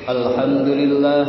Alhamdulillah,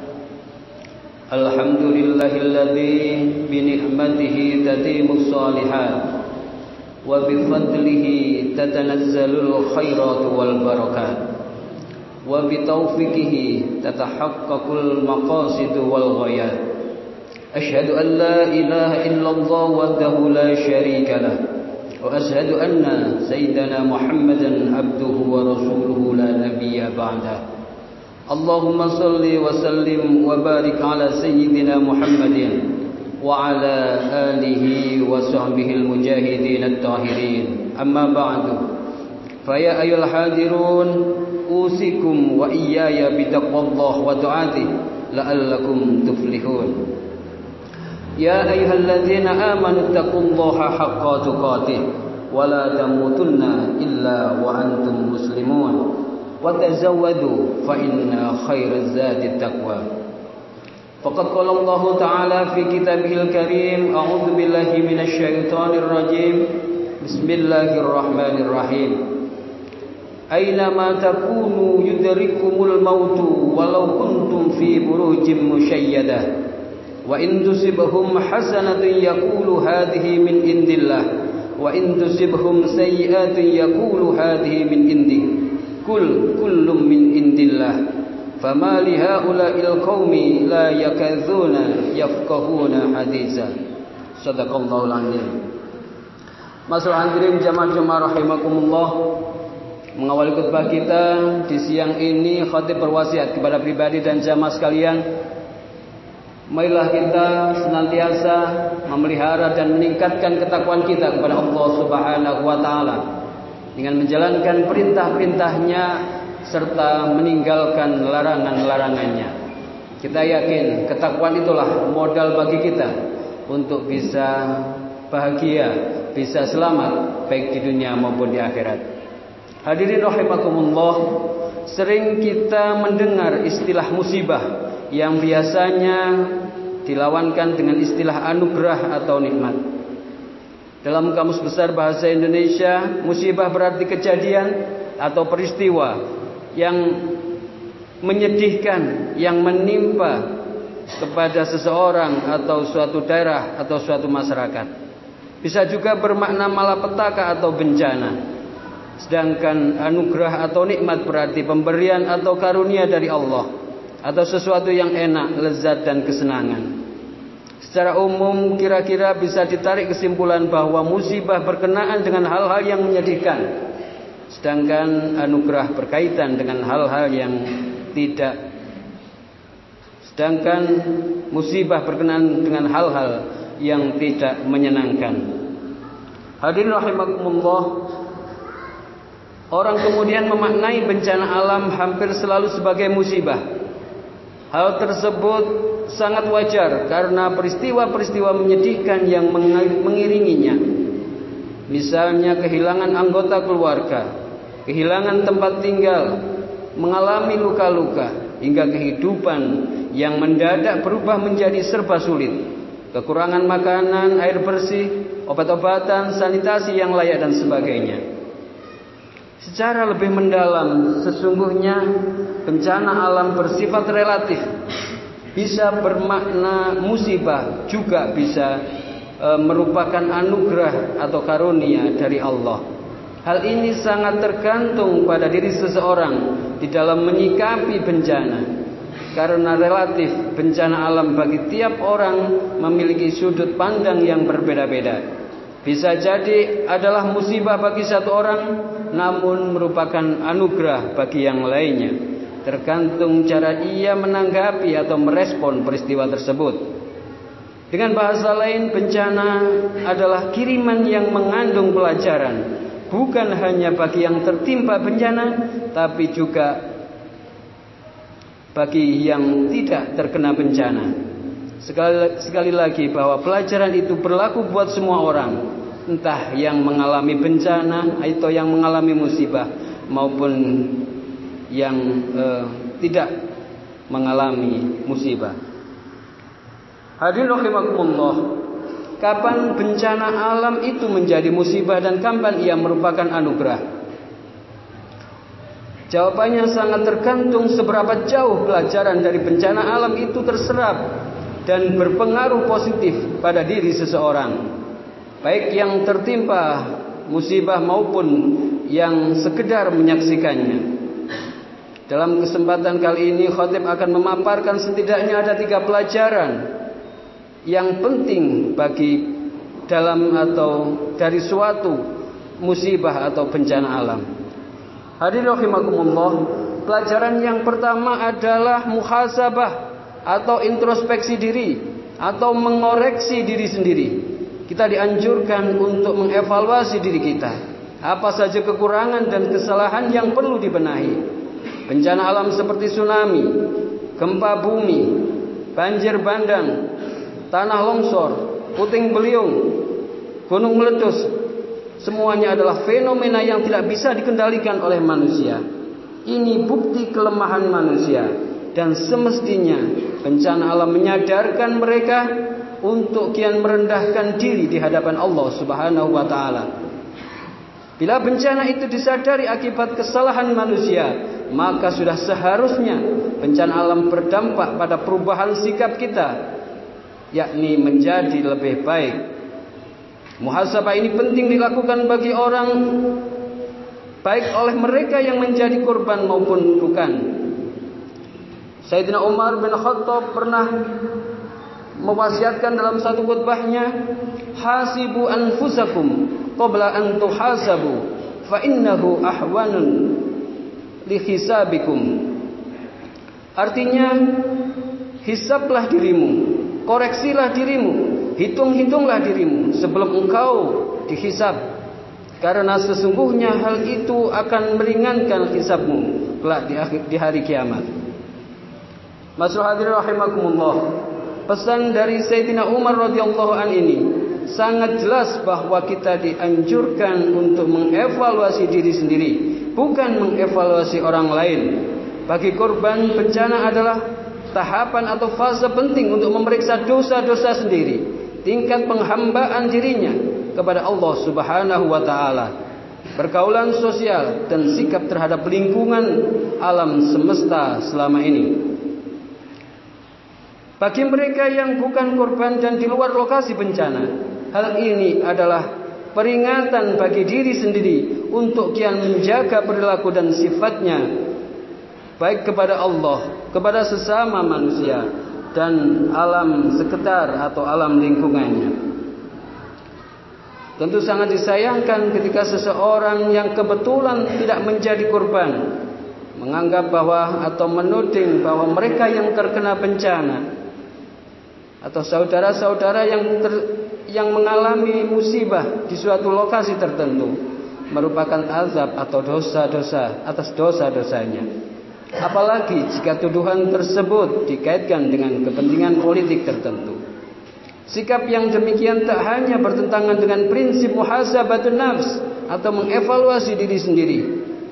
alhamdulillahilladzi bini'matihi tatimmus shalihat wa bifadlihi tatanazzalul khairatu wal barakat wa bitaufiqihi tatahaqqaqul maqasidu wal ghayat. Asyhadu an la ilaha illallah wahdahu la syarika lah wa asyhadu anna sayyidana Muhammadan abduhu wa rasuluhu la nabiyya ba'dah. Allahumma salli wa sallim wa barik ala sayyidina Muhammadin wa ala alihi wa sahbihi al-mujahidin at-tahirin. Amma ba'du. Fa ya ayyuhal hadirun usikum wa iyaya bitaqwallah wa ta'atihi la'allakum tuflihun. Ya ayyuhalladzina amanu taqullaha haqqa tuqatih wa la tamutunna illa wa antum muslimun. Wa tazawwadu fa inna khairaz zadi taqwa. Faqad qala Allah Ta'ala fi kitabihil karim, a'udzu billahi minasy syaithanir rajim. Bismillahirrahmanirrahim. Aina ma takunu yudrikumul mautu walau kuntum fi burujin musyayyadah. Wa in tusibhum hasanatun yaqulu hadhihi min indillah wa in tusibhum sayyi'atun yaqulu hadhihi min indik. Kullum min indillah fama li haula'il qaumi la yakadzuna yafqahuna haditsa. Shadaqallahul azim. Masyaallah hadirin jamaah rahimakumullah, mengawali khutbah kita di siang ini, khatib berwasiat kepada pribadi dan jamaah sekalian, marilah kita senantiasa memelihara dan meningkatkan ketakwaan kita kepada Allah Subhanahu wa taala dengan menjalankan perintah-perintahnya serta meninggalkan larangan-larangannya. Kita yakin ketakwaan itulah modal bagi kita untuk bisa bahagia, bisa selamat baik di dunia maupun di akhirat. Hadirin rahimakumullah, sering kita mendengar istilah musibah yang biasanya dilawankan dengan istilah anugerah atau nikmat. Dalam Kamus Besar Bahasa Indonesia, musibah berarti kejadian atau peristiwa yang menyedihkan, yang menimpa kepada seseorang atau suatu daerah atau suatu masyarakat. Bisa juga bermakna malapetaka atau bencana. Sedangkan anugerah atau nikmat berarti pemberian atau karunia dari Allah, atau sesuatu yang enak, lezat dan kesenangan. Secara umum kira-kira bisa ditarik kesimpulan bahwa musibah berkenaan dengan hal-hal yang menyedihkan, sedangkan anugerah berkaitan dengan hal-hal yang tidak. Sedangkan musibah berkenaan dengan hal-hal yang tidak menyenangkan. Hadirin rahimakumullah, orang kemudian memaknai bencana alam hampir selalu sebagai musibah. Hal tersebut sangat wajar karena peristiwa-peristiwa menyedihkan yang mengiringinya. Misalnya kehilangan anggota keluarga, kehilangan tempat tinggal, mengalami luka-luka, hingga kehidupan yang mendadak berubah menjadi serba sulit. Kekurangan makanan, air bersih, obat-obatan, sanitasi yang layak dan sebagainya. Secara lebih mendalam, sesungguhnya bencana alam bersifat relatif. Bisa bermakna musibah, juga bisa merupakan anugerah atau karunia dari Allah. Hal ini sangat tergantung pada diri seseorang di dalam menyikapi bencana. Karena relatif, bencana alam bagi tiap orang memiliki sudut pandang yang berbeda-beda. Bisa jadi adalah musibah bagi satu orang, namun merupakan anugerah bagi yang lainnya. Tergantung cara ia menanggapi atau merespon peristiwa tersebut. Dengan bahasa lain, bencana adalah kiriman yang mengandung pelajaran, bukan hanya bagi yang tertimpa bencana, tapi juga bagi yang tidak terkena bencana. Sekali lagi bahwa pelajaran itu berlaku buat semua orang, entah yang mengalami bencana atau yang mengalami musibah maupun yang tidak mengalami musibah. Hadirin rahimakumullah, kapan bencana alam itu menjadi musibah dan kapan ia merupakan anugerah? Jawabannya sangat tergantung seberapa jauh pelajaran dari bencana alam itu terserap dan berpengaruh positif pada diri seseorang, baik yang tertimpa musibah maupun yang sekedar menyaksikannya. Dalam kesempatan kali ini khatib akan memaparkan setidaknya ada 3 pelajaran yang penting bagi dalam atau dari suatu musibah atau bencana alam. Hadirin rahimakumullah, pelajaran yang pertama adalah muhasabah atau introspeksi diri atau mengoreksi diri sendiri. Kita dianjurkan untuk mengevaluasi diri kita. Apa saja kekurangan dan kesalahan yang perlu dibenahi. Bencana alam seperti tsunami, gempa bumi, banjir bandang, tanah longsor, puting beliung, gunung meletus, semuanya adalah fenomena yang tidak bisa dikendalikan oleh manusia. Ini bukti kelemahan manusia dan semestinya bencana alam menyadarkan mereka untuk kian merendahkan diri di hadapan Allah Subhanahu wa taala. Bila bencana itu disadari akibat kesalahan manusia, maka sudah seharusnya bencana alam berdampak pada perubahan sikap kita, yakni menjadi lebih baik. Muhasabah ini penting dilakukan bagi orang, baik oleh mereka yang menjadi korban maupun bukan. Sayyidina Umar bin Khattab pernah mewasiatkan dalam satu khutbahnya, hasibu anfusakum qabla an tuhasabu fa innahu ahwanun li hisabikum. Artinya, hisablah dirimu, koreksilah dirimu, hitung-hitunglah dirimu sebelum engkau dihisab, karena sesungguhnya hal itu akan meringankan hisabmu kelak di hari kiamat. Masyaallah hadirin rahimakumullah, pesan dari Sayyidina Umar radhiyallahu an ini sangat jelas bahwa kita dianjurkan untuk mengevaluasi diri sendiri, bukan mengevaluasi orang lain. Bagi korban bencana adalah tahapan atau fase penting untuk memeriksa dosa-dosa sendiri, tingkat penghambaan dirinya kepada Allah Subhanahu wa taala, pergaulan sosial dan sikap terhadap lingkungan alam semesta selama ini. Bagi mereka yang bukan korban dan di luar lokasi bencana, hal ini adalah peringatan bagi diri sendiri untuk kian menjaga perilaku dan sifatnya, baik kepada Allah, kepada sesama manusia, dan alam sekitar atau alam lingkungannya. Tentu sangat disayangkan ketika seseorang yang kebetulan tidak menjadi korban menganggap bahwa atau menuding bahwa mereka yang terkena bencana atau saudara-saudara yang mengalami musibah di suatu lokasi tertentu merupakan azab atau dosa-dosa atas dosa-dosanya. Apalagi jika tuduhan tersebut dikaitkan dengan kepentingan politik tertentu. Sikap yang demikian tak hanya bertentangan dengan prinsip muhasabatun nafs atau mengevaluasi diri sendiri,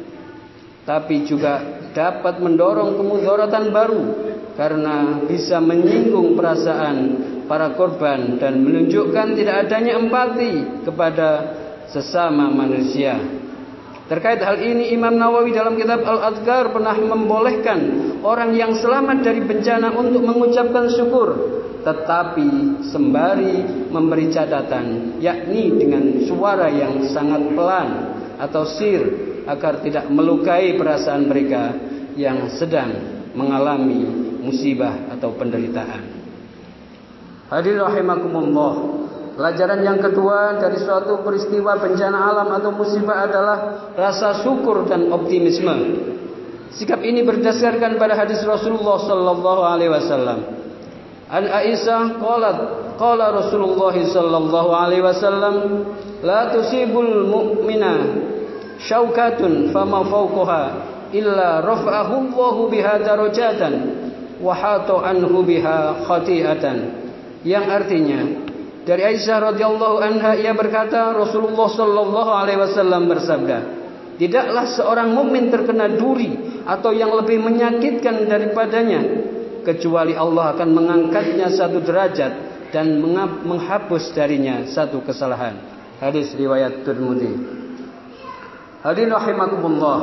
tapi juga dapat mendorong kemudaratan baru karena bisa menyinggung perasaan para korban dan menunjukkan tidak adanya empati kepada sesama manusia. Terkait hal ini, Imam Nawawi dalam kitab Al-Adhkar pernah membolehkan orang yang selamat dari bencana untuk mengucapkan syukur, tetapi sembari memberi catatan, yakni dengan suara yang sangat pelan atau sir, agar tidak melukai perasaan mereka yang sedang mengalami musibah atau penderitaan. Hadirin rahimakumullah, pelajaran yang kedua dari suatu peristiwa bencana alam atau musibah adalah rasa syukur dan optimisme. Sikap ini berdasarkan pada hadis Rasulullah sallallahu alaihi wasallam. An Aisyah qalat qala Rasulullah sallallahu alaihi wasallam, la tusibul mu'mina syaukatun fama fawqaha illa rafa'ahu Allahu biha darajatan wa hata anhu biha khati'atan. Yang artinya, dari Aisyah radhiyallahu anha, ia berkata, Rasulullah sallallahu alaihi wasallam bersabda, tidaklah seorang mukmin terkena duri atau yang lebih menyakitkan daripadanya, kecuali Allah akan mengangkatnya satu derajat dan menghapus darinya satu kesalahan. Hadis riwayat Tirmidzi. Hadirin rahimakumullah,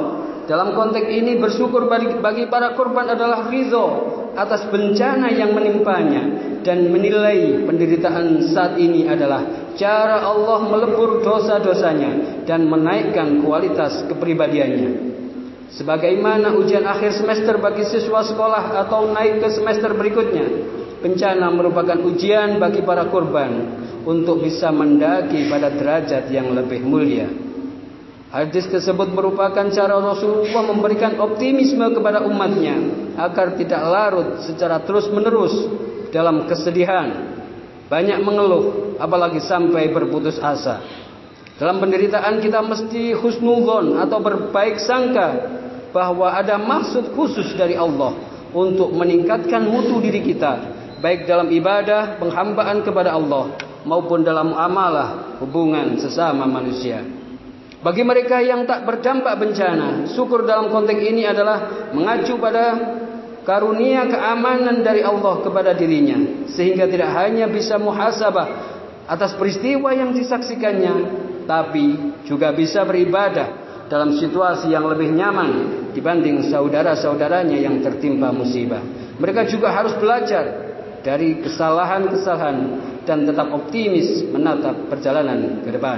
Dalam konteks ini bersyukur bagi para korban adalah ridho atas bencana yang menimpanya dan menilai penderitaan saat ini adalah cara Allah melebur dosa-dosanya dan menaikkan kualitas kepribadiannya. Sebagaimana ujian akhir semester bagi siswa sekolah atau naik ke semester berikutnya, bencana merupakan ujian bagi para korban untuk bisa mendaki pada derajat yang lebih mulia. Hadis tersebut merupakan cara Rasulullah memberikan optimisme kepada umatnya agar tidak larut secara terus-menerus dalam kesedihan, banyak mengeluh, apalagi sampai berputus asa. Dalam penderitaan kita mesti husnudzon atau berbaik sangka bahwa ada maksud khusus dari Allah untuk meningkatkan mutu diri kita, baik dalam ibadah, penghambaan kepada Allah maupun dalam amalah hubungan sesama manusia. Bagi mereka yang tak berdampak bencana, syukur dalam konteks ini adalah mengacu pada karunia keamanan dari Allah kepada dirinya, sehingga tidak hanya bisa muhasabah atas peristiwa yang disaksikannya, tapi juga bisa beribadah dalam situasi yang lebih nyaman dibanding saudara-saudaranya yang tertimpa musibah. Mereka juga harus belajar dari kesalahan-kesalahan dan tetap optimis menatap perjalanan ke depan.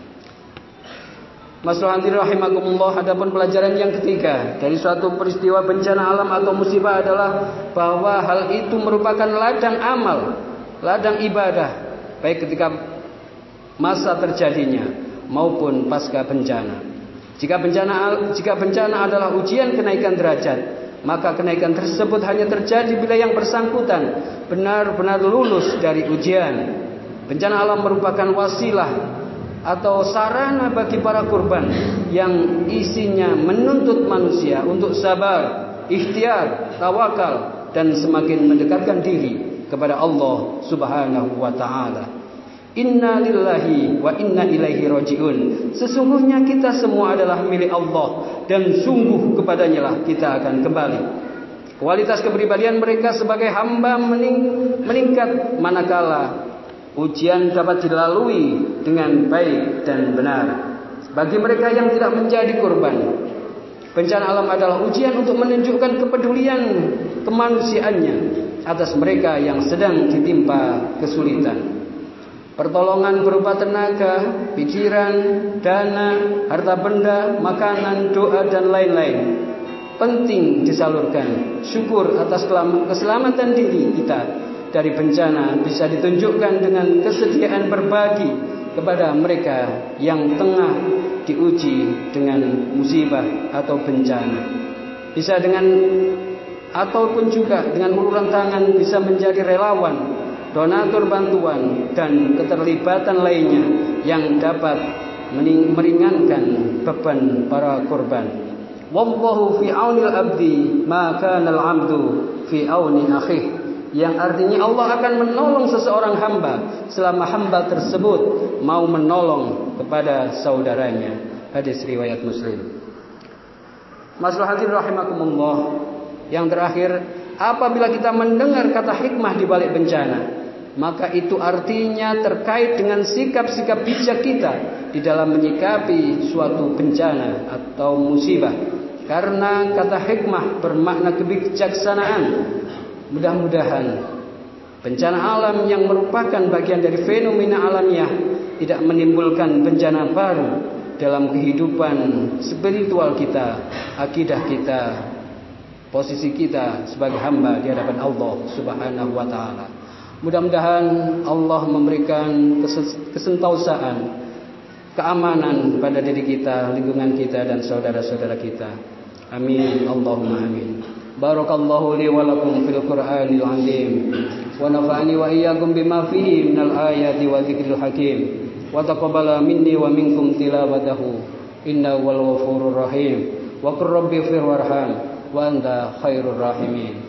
Masalah hadirin rahimakumullah, adapun pelajaran yang ketiga dari suatu peristiwa bencana alam atau musibah adalah bahwa hal itu merupakan ladang amal, ladang ibadah, baik ketika masa terjadinya maupun pasca bencana. Jika bencana adalah ujian kenaikan derajat, maka kenaikan tersebut hanya terjadi bila yang bersangkutan benar-benar lulus dari ujian. Bencana alam merupakan wasilah atau sarana bagi para korban yang isinya menuntut manusia untuk sabar, ikhtiar, tawakal, dan semakin mendekatkan diri kepada Allah Subhanahu wa ta'ala. Inna lillahi wa inna ilaihi raji'un. Sesungguhnya kita semua adalah milik Allah dan sungguh kepadanya lah kita akan kembali. Kualitas kepribadian mereka sebagai hamba meningkat manakala ujian dapat dilalui dengan baik dan benar. Bagi mereka yang tidak menjadi korban, bencana alam adalah ujian untuk menunjukkan kepedulian kemanusiaannya atas mereka yang sedang ditimpa kesulitan. Pertolongan berupa tenaga, pikiran, dana, harta benda, makanan, doa, dan lain-lain penting disalurkan. Syukur atas keselamatan diri kita dari bencana bisa ditunjukkan dengan kesediaan berbagi kepada mereka yang tengah diuji dengan musibah atau bencana. Bisa dengan ataupun juga dengan uluran tangan bisa menjadi relawan, donatur bantuan, dan keterlibatan lainnya yang dapat meringankan beban para korban. Wallahu fi aunil abdi ma kana al-'abdu fi auni akhihi, yang artinya Allah akan menolong seseorang hamba selama hamba tersebut mau menolong kepada saudaranya. Hadis riwayat Muslim. Masalah hadirin rahimakumullah, yang terakhir, apabila kita mendengar kata hikmah di balik bencana, maka itu artinya terkait dengan sikap-sikap bijak kita di dalam menyikapi suatu bencana atau musibah. Karena kata hikmah bermakna kebijaksanaan. Mudah-mudahan bencana alam yang merupakan bagian dari fenomena alamiah tidak menimbulkan bencana baru dalam kehidupan spiritual kita, akidah kita, posisi kita sebagai hamba di hadapan Allah Subhanahu wa ta'ala. Mudah-mudahan Allah memberikan kesentausaan, keamanan pada diri kita, lingkungan kita, dan saudara-saudara kita. Amin, Allahumma amin. Barakallahu li wa lakum fil Qur'anil 'azim wa nafa'ani wa iyyakum bima fihi minal ayati wa dzikril hakim wa taqabbala minni wa minkum tilawatahu innahu wal ghafurur rahim wa qur rabbi fir warham wa anta khairur rahimin.